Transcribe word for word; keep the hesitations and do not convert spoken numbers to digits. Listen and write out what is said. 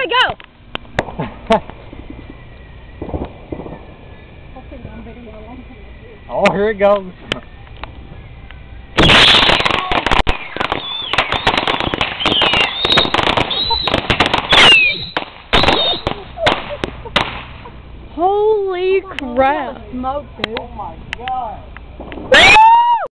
gonna go. Oh, here it goes. Holy crap. Smoke, dude. Oh my God.